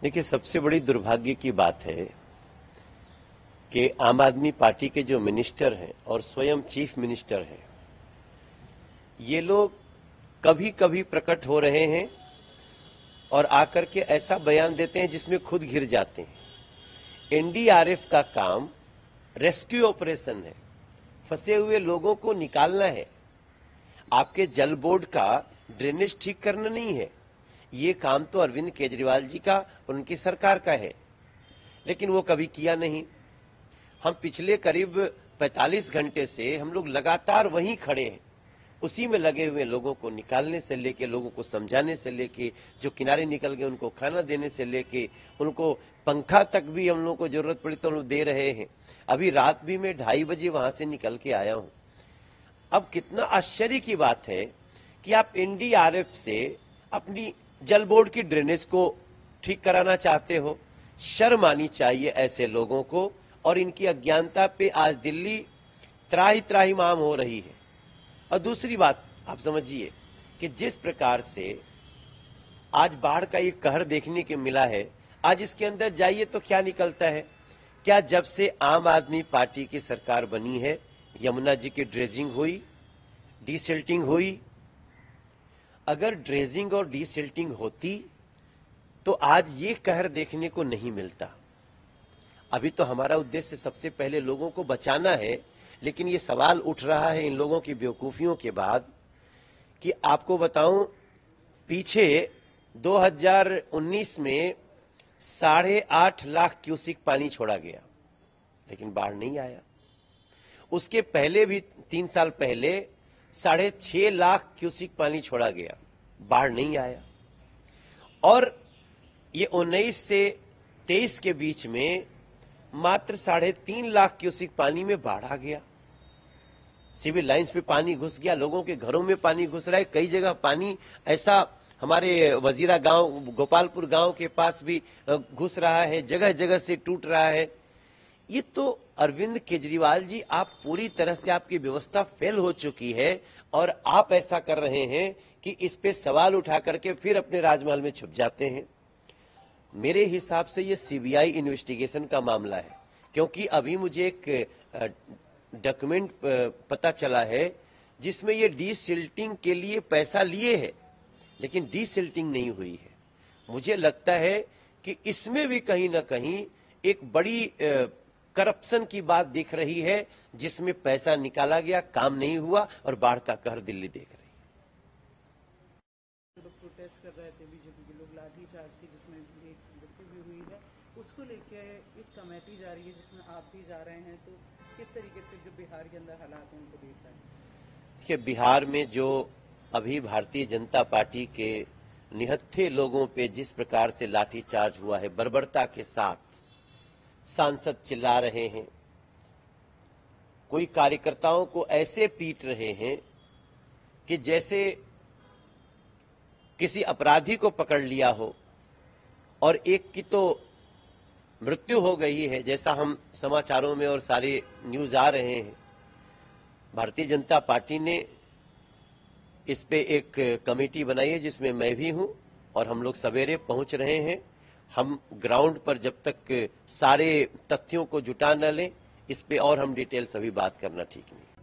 देखिए, सबसे बड़ी दुर्भाग्य की बात है कि आम आदमी पार्टी के जो मिनिस्टर हैं और स्वयं चीफ मिनिस्टर हैं, ये लोग कभी कभी प्रकट हो रहे हैं और आकर के ऐसा बयान देते हैं जिसमें खुद घिर जाते हैं। एनडीआरएफ का काम रेस्क्यू ऑपरेशन है, फंसे हुए लोगों को निकालना है। आपके जल बोर्ड का ड्रेनेज ठीक करना नहीं है। ये काम तो अरविंद केजरीवाल जी का, उनकी सरकार का है, लेकिन वो कभी किया नहीं। हम पिछले करीब 45 घंटे से हम लोग लगातार वहीं खड़े हैं, उसी में लगे हुए लोगों को निकालने से लेके, लोगों को समझाने से लेके, जो किनारे निकल गए उनको खाना देने से लेके, उनको पंखा तक भी हम लोग को जरूरत पड़ी तो हम लोग दे रहे हैं। अभी रात भी मैं 2:30 बजे वहां से निकल के आया हूं। अब कितना आश्चर्य की बात है कि आप एनडीआरएफ से अपनी जल बोर्ड की ड्रेनेज को ठीक कराना चाहते हो। शर्म आनी चाहिए ऐसे लोगों को। और इनकी अज्ञानता पे आज दिल्ली त्राही त्राही माम हो रही है। और दूसरी बात आप समझिए कि जिस प्रकार से आज बाढ़ का ये कहर देखने को मिला है, आज इसके अंदर जाइए तो क्या निकलता है। क्या जब से आम आदमी पार्टी की सरकार बनी है, यमुना जी की ड्रेजिंग हुई, डीसिल्टिंग हुई? अगर ड्रेजिंग और डीसिल्टिंग होती तो आज ये कहर देखने को नहीं मिलता। अभी तो हमारा उद्देश्य सबसे पहले लोगों को बचाना है, लेकिन ये सवाल उठ रहा है इन लोगों की बेवकूफियों के बाद कि आपको बताऊं, पीछे 2019 में 8.5 लाख क्यूसिक पानी छोड़ा गया, लेकिन बाढ़ नहीं आया। उसके पहले भी 3 साल पहले 6.5 लाख क्यूसिक पानी छोड़ा गया, बाढ़ नहीं आया। और ये 19 से 23 के बीच में मात्र 3.5 लाख क्यूसिक पानी में बाढ़ आ गया। सिविल लाइंस पे पानी घुस गया, लोगों के घरों में पानी घुस रहा है। कई जगह पानी ऐसा हमारे वजीरा गांव, गोपालपुर गांव के पास भी घुस रहा है, जगह जगह से टूट रहा है। ये तो अरविंद केजरीवाल जी, आप पूरी तरह से, आपकी व्यवस्था फेल हो चुकी है और आप ऐसा कर रहे हैं कि इस पे सवाल उठा करके फिर अपने राजमहल में छुप जाते हैं। मेरे हिसाब से ये सीबीआई इन्वेस्टिगेशन का मामला है, क्योंकि अभी मुझे एक डॉक्यूमेंट पता चला है जिसमें ये डीसिल्टिंग के लिए पैसा लिए है, लेकिन डीसिल्टिंग नहीं हुई है। मुझे लगता है कि इसमें भी कहीं ना कहीं एक बड़ी करप्शन की बात दिख रही है, जिसमें पैसा निकाला गया, काम नहीं हुआ और बाढ़ का कहर दिल्ली देख रही है। प्रोटेस्ट कर रहे थे बीजेपी के लोग, लाठी चार्ज की जिसमें एक मृत्यु भी हुई है, उसको लेके एक कमेटी जा रही है जिसमें आप भी जा रहे हैं, तो किस तरीके से जो बिहार के अंदर हालात हैं उनको देख रहे हैं? देखिए, बिहार में जो अभी भारतीय जनता पार्टी के निहत्थे लोगों पे जिस प्रकार से लाठीचार्ज हुआ है, बर्बरता के साथ सांसद चिल्ला रहे हैं, कोई कार्यकर्ताओं को ऐसे पीट रहे हैं कि जैसे किसी अपराधी को पकड़ लिया हो, और एक की तो मृत्यु हो गई है, जैसा हम समाचारों में और सारे न्यूज आ रहे हैं। भारतीय जनता पार्टी ने इस पे एक कमेटी बनाई है जिसमें मैं भी हूं, और हम लोग सवेरे पहुंच रहे हैं। हम ग्राउंड पर जब तक सारे तथ्यों को जुटा न लें, इस पे और हम डिटेल सभी बात करना ठीक नहीं।